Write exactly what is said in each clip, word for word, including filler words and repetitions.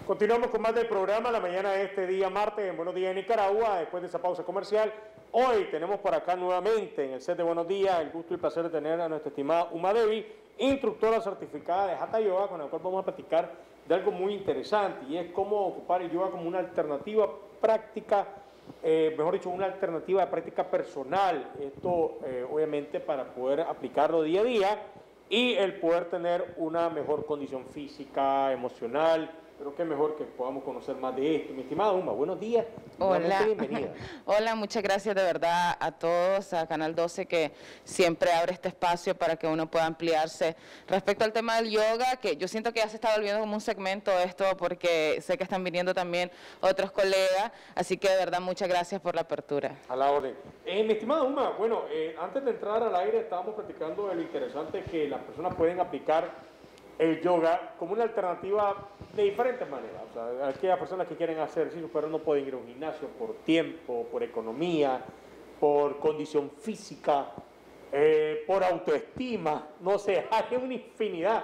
Continuamos con más del programa la mañana de este día martes en Buenos Días Nicaragua. Después de esa pausa comercial, hoy tenemos por acá nuevamente en el set de Buenos Días el gusto y el placer de tener a nuestra estimada Uma Devi, instructora certificada de Hatha Yoga, con la cual vamos a platicar de algo muy interesante, y es cómo ocupar el yoga como una alternativa práctica, eh, mejor dicho, una alternativa de práctica personal. Esto eh, obviamente para poder aplicarlo día a día y el poder tener una mejor condición física, emocional. Pero qué mejor que podamos conocer más de esto. Mi estimada Uma, buenos días. Hola. Bienvenida. Hola, muchas gracias de verdad a todos, a Canal doce, que siempre abre este espacio para que uno pueda ampliarse. Respecto al tema del yoga, que yo siento que ya se está volviendo como un segmento esto, porque sé que están viniendo también otros colegas, así que de verdad muchas gracias por la apertura. A la orden. Eh, mi estimada Uma, bueno, eh, antes de entrar al aire estábamos platicando de lo interesante que las personas pueden aplicar el yoga como una alternativa de diferentes maneras. O sea, aquellas personas que quieren hacer ejercicio pero no pueden ir a un gimnasio por tiempo, por economía, por condición física, eh, por autoestima, no sé, hay una infinidad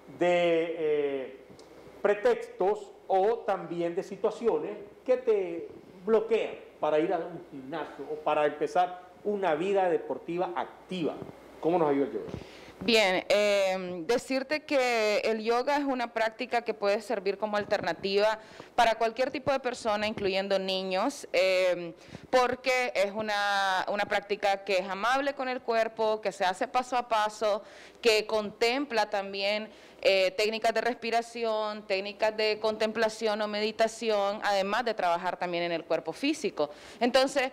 de eh, pretextos o también de situaciones que te bloquean para ir a un gimnasio o para empezar una vida deportiva activa. ¿Cómo nos ayuda el yoga? Bien, eh, decirte que el yoga es una práctica que puede servir como alternativa para cualquier tipo de persona, incluyendo niños, eh, porque es una, una práctica que es amable con el cuerpo, que se hace paso a paso, que contempla también eh, técnicas de respiración, técnicas de contemplación o meditación, además de trabajar también en el cuerpo físico. Entonces,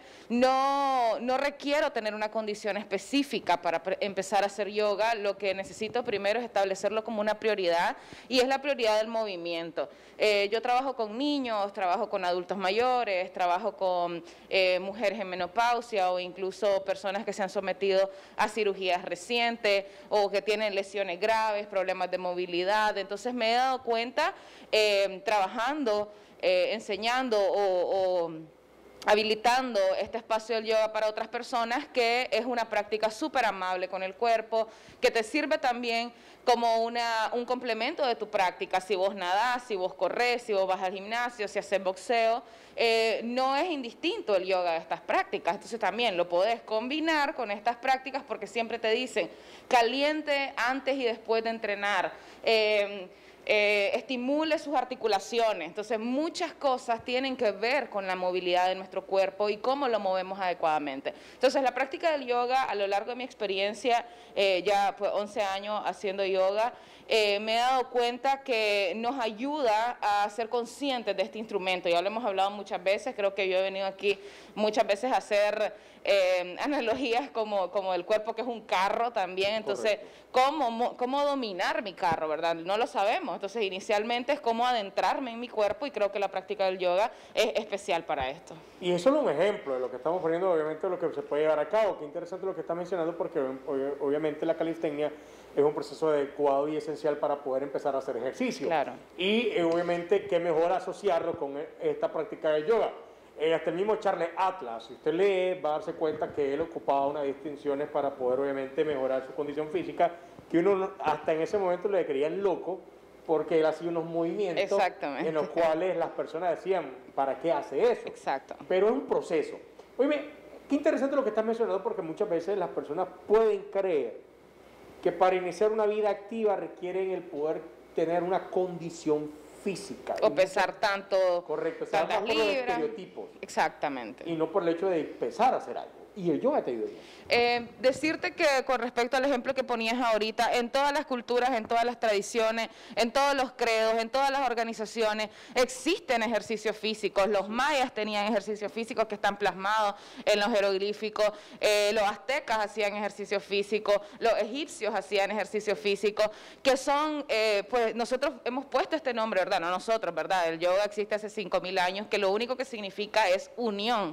no, no requiero tener una condición específica para empezar a hacer yoga. Lo que necesito primero es establecerlo como una prioridad, y es la prioridad del movimiento. Eh, yo trabajo con niños, trabajo con adultos mayores, trabajo con eh, mujeres en menopausia o incluso personas que se han sometido a cirugías recientes o que tienen lesiones graves, problemas de movilidad. Entonces me he dado cuenta eh, trabajando, eh, enseñando o, o habilitando este espacio del yoga para otras personas, que es una práctica súper amable con el cuerpo, que te sirve también como una, un complemento de tu práctica. Si vos nadás, si vos corres, si vos vas al gimnasio, si haces boxeo, eh, no es indistinto el yoga de estas prácticas. Entonces también lo podés combinar con estas prácticas, porque siempre te dicen caliente antes y después de entrenar, eh, Eh, estimule sus articulaciones. Entonces muchas cosas tienen que ver con la movilidad de nuestro cuerpo y cómo lo movemos adecuadamente. Entonces la práctica del yoga, a lo largo de mi experiencia, eh, ya pues once años haciendo yoga, eh, me he dado cuenta que nos ayuda a ser conscientes de este instrumento. Ya lo hemos hablado muchas veces, creo que yo he venido aquí muchas veces a hacer eh, analogías como, como el cuerpo, que es un carro también. Entonces, ¿cómo, cómo dominar mi carro, verdad? No lo sabemos. Entonces, inicialmente es cómo adentrarme en mi cuerpo, y creo que la práctica del yoga es especial para esto. Y es solo un ejemplo de lo que estamos poniendo, obviamente, de lo que se puede llevar a cabo. Qué interesante lo que está mencionando, porque obviamente la calistenia es un proceso adecuado y esencial para poder empezar a hacer ejercicio. Claro. Y eh, obviamente, qué mejor asociarlo con esta práctica de yoga. Eh, hasta el mismo Charles Atlas, si usted lee, va a darse cuenta que él ocupaba unas distinciones para poder obviamente mejorar su condición física, que uno hasta en ese momento le creían loco, porque él hacía unos movimientos en los cuales las personas decían, ¿para qué hace eso? Exacto. Pero es un proceso. Oye, qué interesante lo que estás mencionando, porque muchas veces las personas pueden creer que para iniciar una vida activa requieren el poder tener una condición física. O pesar tanto, correcto, tantas por los libras. estereotipos. Exactamente. Y no por el hecho de empezar a hacer algo. Y el yoga te ayuda. Eh, decirte que con respecto al ejemplo que ponías ahorita, en todas las culturas, en todas las tradiciones, en todos los credos, en todas las organizaciones, existen ejercicios físicos. Los mayas tenían ejercicios físicos que están plasmados en los jeroglíficos, eh, los aztecas hacían ejercicios físicos, los egipcios hacían ejercicios físicos, que son, eh, pues nosotros hemos puesto este nombre, ¿verdad? No nosotros, ¿verdad? El yoga existe hace cinco mil años, que lo único que significa es unión.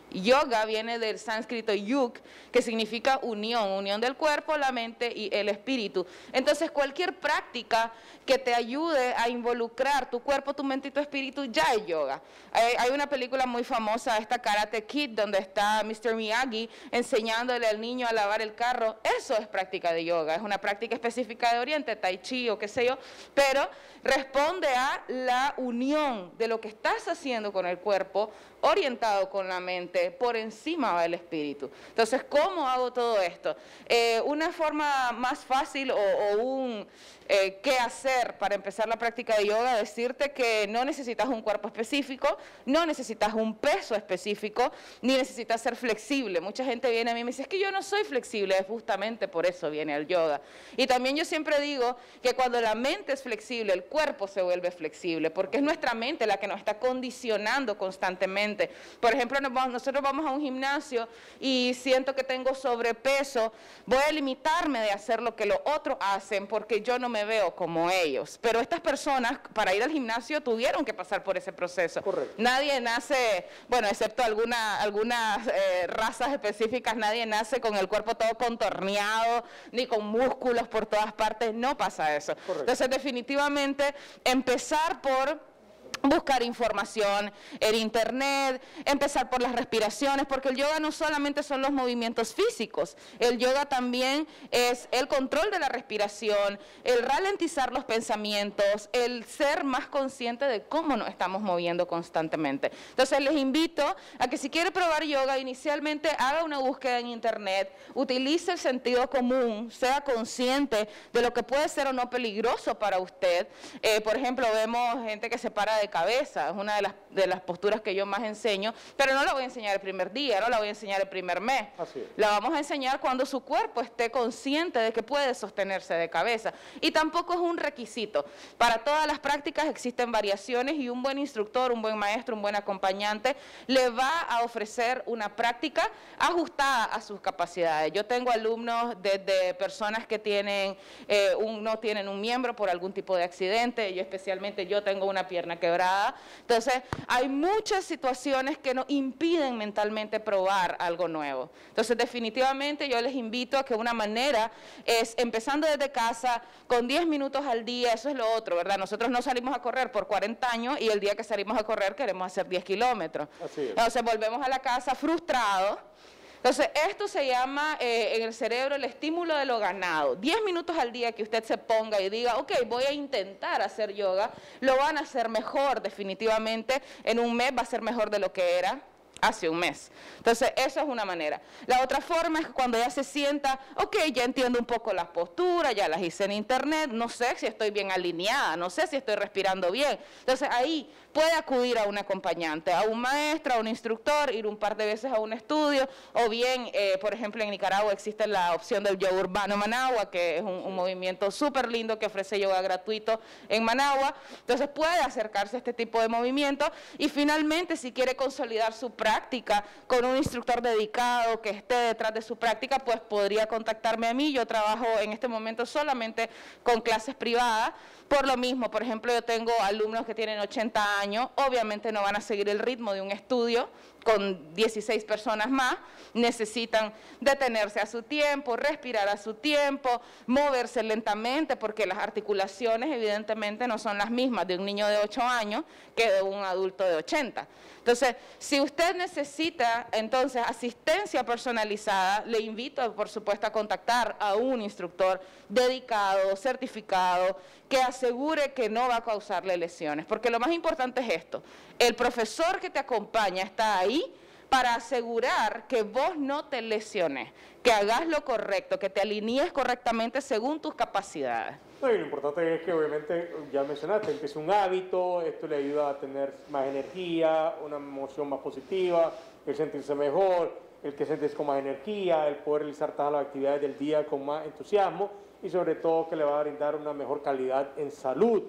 Yoga viene del sánscrito yug, que significa unión, unión del cuerpo, la mente y el espíritu. Entonces, cualquier práctica que te ayude a involucrar tu cuerpo, tu mente y tu espíritu ya es yoga. Hay, hay una película muy famosa, esta Karate Kid, donde está mister Miyagi enseñándole al niño a lavar el carro. Eso es práctica de yoga, es una práctica específica de Oriente, Tai Chi o qué sé yo, pero responde a la unión de lo que estás haciendo con el cuerpo, orientado con la mente, por encima va el espíritu. Entonces, ¿cómo hago todo esto? Eh, una forma más fácil o, o un eh, qué hacer para empezar la práctica de yoga, decirte que no necesitas un cuerpo específico, no necesitas un peso específico, ni necesitas ser flexible. Mucha gente viene a mí y me dice, es que yo no soy flexible, es justamente por eso viene al yoga. Y también yo siempre digo que cuando la mente es flexible, el cuerpo se vuelve flexible, porque es nuestra mente la que nos está condicionando constantemente. Por ejemplo, nosotros vamos a un gimnasio y siento que tengo sobrepeso, voy a limitarme de hacer lo que los otros hacen porque yo no me veo como ellos. Pero estas personas, para ir al gimnasio, tuvieron que pasar por ese proceso. Correcto. Nadie nace, bueno, excepto alguna, algunas eh, razas específicas, nadie nace con el cuerpo todo contorneado, ni con músculos por todas partes, no pasa eso. Correcto. Entonces, definitivamente, empezar por buscar información en internet, empezar por las respiraciones, porque el yoga no solamente son los movimientos físicos, el yoga también es el control de la respiración, el ralentizar los pensamientos, el ser más consciente de cómo nos estamos moviendo constantemente. Entonces les invito a que si quiere probar yoga, inicialmente haga una búsqueda en internet, utilice el sentido común, sea consciente de lo que puede ser o no peligroso para usted. Eh, por ejemplo, vemos gente que se para de cabeza, es una de las, de las posturas que yo más enseño, pero no la voy a enseñar el primer día, no la voy a enseñar el primer mes. Así es. La vamos a enseñar cuando su cuerpo esté consciente de que puede sostenerse de cabeza. Y tampoco es un requisito. Para todas las prácticas existen variaciones y un buen instructor, un buen maestro, un buen acompañante le va a ofrecer una práctica ajustada a sus capacidades. Yo tengo alumnos desde personas que tienen, eh, un, no tienen un miembro por algún tipo de accidente, yo especialmente yo tengo una pierna quebrada. Entonces, hay muchas situaciones que nos impiden mentalmente probar algo nuevo. Entonces, definitivamente yo les invito a que una manera es empezando desde casa, con diez minutos al día, eso es lo otro, ¿verdad? Nosotros no salimos a correr por cuarenta años y el día que salimos a correr queremos hacer diez kilómetros. Así es. Entonces, volvemos a la casa frustrados. Entonces, esto se llama eh, en el cerebro el estímulo de lo ganado. diez minutos al día que usted se ponga y diga, ok, voy a intentar hacer yoga, lo van a hacer mejor definitivamente. En un mes va a ser mejor de lo que era hace un mes. Entonces, eso es una manera. La otra forma es cuando ya se sienta, ok, ya entiendo un poco las posturas, ya las hice en internet, no sé si estoy bien alineada, no sé si estoy respirando bien. Entonces, ahí puede acudir a un acompañante, a un maestro, a un instructor, ir un par de veces a un estudio, o bien, eh, por ejemplo, en Nicaragua existe la opción del yoga urbano Managua, que es un, un movimiento súper lindo que ofrece yoga gratuito en Managua. Entonces, puede acercarse a este tipo de movimiento y finalmente, si quiere consolidar su práctica, práctica con un instructor dedicado que esté detrás de su práctica, pues podría contactarme a mí. Yo trabajo en este momento solamente con clases privadas. Por lo mismo, por ejemplo, yo tengo alumnos que tienen ochenta años, obviamente no van a seguir el ritmo de un estudio con dieciséis personas más, necesitan detenerse a su tiempo, respirar a su tiempo, moverse lentamente, porque las articulaciones evidentemente no son las mismas de un niño de ocho años que de un adulto de ochenta. Entonces, si usted necesita entonces asistencia personalizada, le invito, por supuesto, a contactar a un instructor dedicado, certificado, que asegure que no va a causarle lesiones. Porque lo más importante es esto, el profesor que te acompaña está ahí para asegurar que vos no te lesiones, que hagas lo correcto, que te alinees correctamente según tus capacidades. No, y lo importante es que obviamente, ya mencionaste, que es un hábito, esto le ayuda a tener más energía, una emoción más positiva, el sentirse mejor, el que sentirse con más energía, el poder realizar todas las actividades del día con más entusiasmo y sobre todo que le va a brindar una mejor calidad en salud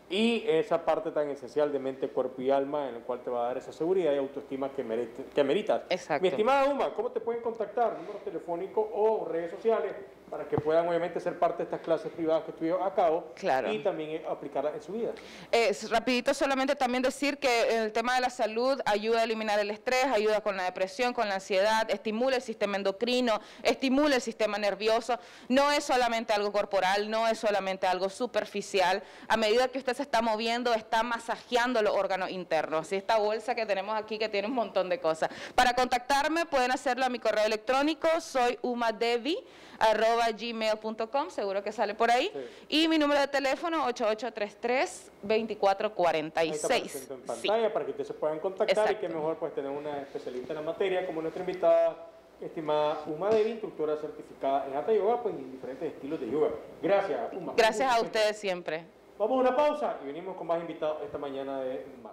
y esa parte tan esencial de mente, cuerpo y alma en la cual te va a dar esa seguridad y autoestima que, merite, que meritas. Exacto. Mi estimada Uma, ¿cómo te pueden contactar? ¿Número telefónico o redes sociales para que puedan obviamente ser parte de estas clases privadas que estuvieron a cabo Claro. y también aplicarlas en su vida. Es rapidito solamente también decir que el tema de la salud ayuda a eliminar el estrés, ayuda con la depresión, con la ansiedad, estimula el sistema endocrino, estimula el sistema nervioso. No es solamente algo corporal, no es solamente algo superficial. A medida que usted se está moviendo, está masajeando los órganos internos. Y esta bolsa que tenemos aquí que tiene un montón de cosas. Para contactarme pueden hacerlo a mi correo electrónico, soy umadevi arroba gmail punto com, seguro que sale por ahí, sí. Y mi número de teléfono ocho ocho tres tres, dos cuatro cuatro seis. Ahí está presente en pantalla, sí, para que ustedes se puedan contactar. Exacto. Y que mejor pues tener una especialista en la materia como nuestra invitada, estimada Uma Devi, instructora certificada en Hatha Yoga, pues en diferentes estilos de yoga. Gracias, Uma. Gracias a ustedes siempre. Vamos a una pausa y venimos con más invitados esta mañana de mar.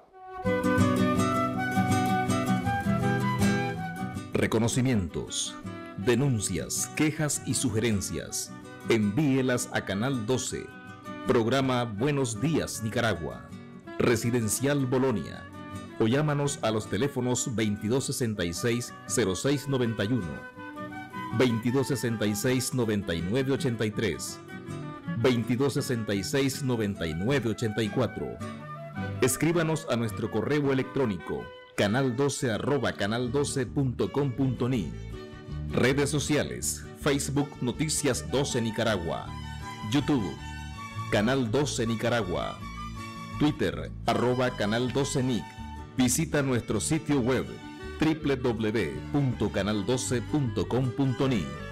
Reconocimientos, denuncias, quejas y sugerencias. Envíelas a Canal doce, programa Buenos Días Nicaragua, Residencial Bolonia, o llámanos a los teléfonos veintidós sesenta y seis, cero seis noventa y uno, veintidós sesenta y seis, noventa y nueve ochenta y tres, veintidós sesenta y seis, noventa y nueve ochenta y cuatro. Escríbanos a nuestro correo electrónico canal doce arroba canal doce punto com punto ni. Redes sociales: Facebook Noticias doce Nicaragua, YouTube Canal doce Nicaragua, Twitter arroba Canal doce Nic. Visita nuestro sitio web doble u doble u doble u punto canal doce punto com punto ni.